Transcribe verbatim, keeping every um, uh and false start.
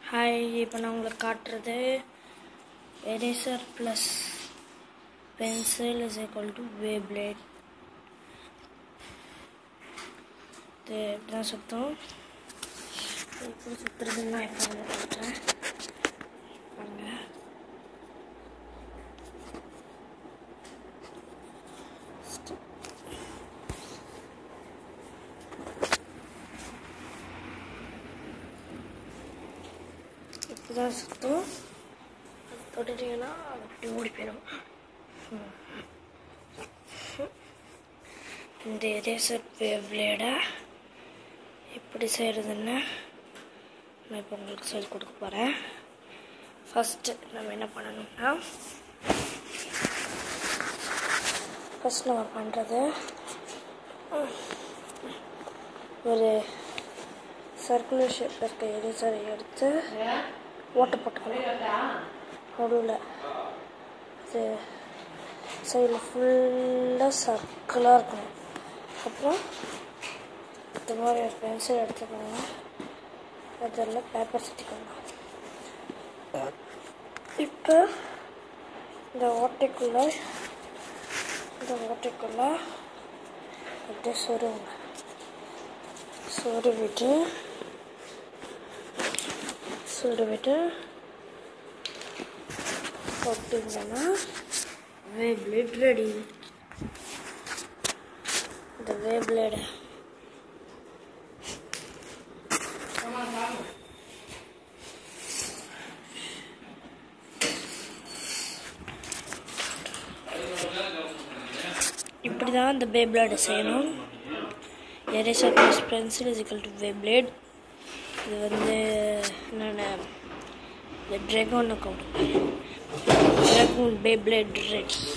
Hi, இப்போ நான் உங்களுக்கு காட்டுறது eraser plus pencil is equal to Beyblade. இது எப்படி தான் சுத்தம், எப்படி சுற்றுறதுன்னு நான் இப்போ வந்து காட்டுறேன் பாருங்க. இப்படிதான் சுத்தம், தொட்டுட்டீங்கன்னா அப்படி ஓடி போயிடும். இந்த எரேசர் பிளேடை எப்படி செய்கிறதுன்னு நான் இப்போ உங்களுக்கு சொல்லி கொடுக்க போகிறேன். ஃபஸ்ட்டு நம்ம என்ன பண்ணணும்னா, ஃபஸ்ட் நம்ம பண்ணுறது ஒரு சர்க்குலர் ஷேப் இருக்க எரேசரை எடுத்து ஓட்டை போட்டுக்கணும். நடுவில் இது சைடில் ஃபுல்லாக சர்க்கிளாக இருக்கணும். அப்புறம் இந்த மாதிரி ஒரு பென்சில் எடுத்துக்கோங்க, அதில் பேப்பர் சுற்றிக்கோங்க. இப்போ இந்த ஓட்டைக்குள்ளே இந்த ஓட்டைக்குள்ளே அப்படியே சொருவுங்க. சொருவிட்டு சொருவிட்டு போட்டிங்கன்னா Beyblade ரெடி. இந்த Beyblade இப்படி தான் இந்த Beyblade செய்யணும். eraser plus pencil is equal to Beyblade. இது வந்து என்னென்ன இந்த dragon account dragon Beyblade red.